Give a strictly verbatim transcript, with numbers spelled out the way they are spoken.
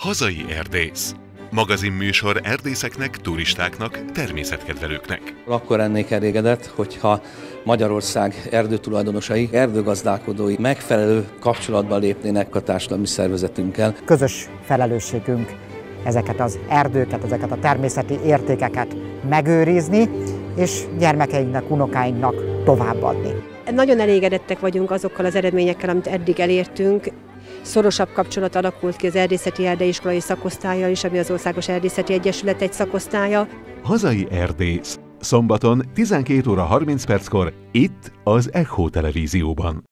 Hazai erdész. Magazinműsor erdészeknek, turistáknak, természetkedvelőknek. Akkor lennék elégedett, hogyha Magyarország erdőtulajdonosai, erdőgazdálkodói megfelelő kapcsolatba lépnének a társadalmi szervezetünkkel. Közös felelősségünk ezeket az erdőket, ezeket a természeti értékeket megőrizni, és gyermekeinknek, unokáinknak továbbadni. Nagyon elégedettek vagyunk azokkal az eredményekkel, amit eddig elértünk. Szorosabb kapcsolat alakult ki az Erdészeti Erdélyiskolai Szakosztállyal is, ami az Országos Erdészeti Egyesület egy szakosztálya. Hazai erdész. Szombaton tizenkét óra harminc perckor itt az Echo Televízióban.